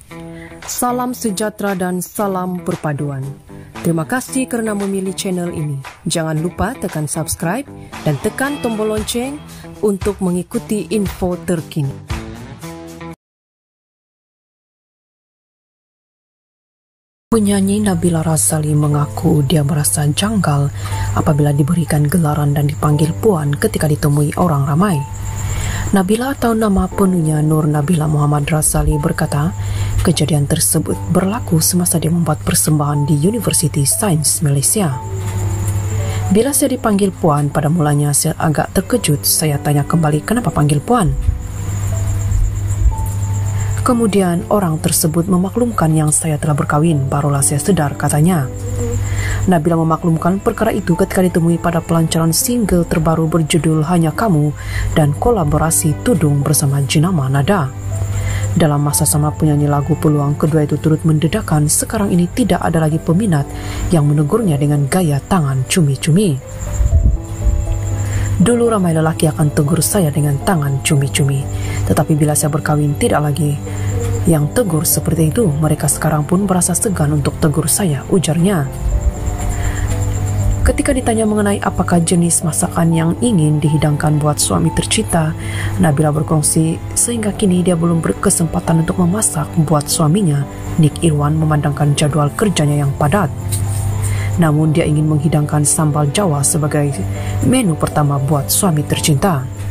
Salam sejahtera dan salam perpaduan. Terima kasih kerana memilih channel ini. Jangan lupa tekan subscribe dan tekan tombol lonceng untuk mengikuti info terkini. Penyanyi Nabila Razali mengaku dia merasa janggal apabila diberikan gelaran dan dipanggil puan ketika ditemui orang ramai. Nabila atau nama penuhnya Nur Nabila Muhammad Razali berkata, kejadian tersebut berlaku semasa dia membuat persembahan di University Sains Malaysia. Bila saya dipanggil puan, pada mulanya saya agak terkejut. Saya tanya kembali, kenapa panggil puan? Kemudian orang tersebut memaklumkan yang saya telah berkahwin, barulah saya sedar, katanya. Nabila memaklumkan perkara itu ketika ditemui pada pelancaran single terbaru berjudul Hanya Kamu dan kolaborasi tudung bersama Jenama Nada. Dalam masa sama penyanyi lagu peluang kedua itu turut mendedakan, sekarang ini tidak ada lagi peminat yang menegurnya dengan gaya tangan cumi-cumi. Dulu ramai lelaki akan tegur saya dengan tangan cumi-cumi, tetapi bila saya berkahwin tidak lagi yang tegur seperti itu. Mereka sekarang pun merasa segan untuk tegur saya, ujarnya. Ketika ditanya mengenai apakah jenis masakan yang ingin dihidangkan buat suami tercinta, Nabila berkongsi sehingga kini dia belum berkesempatan untuk memasak buat suaminya. Nick Irwan memandangkan jadwal kerjanya yang padat. Namun dia ingin menghidangkan sambal Jawa sebagai menu pertama buat suami tercinta.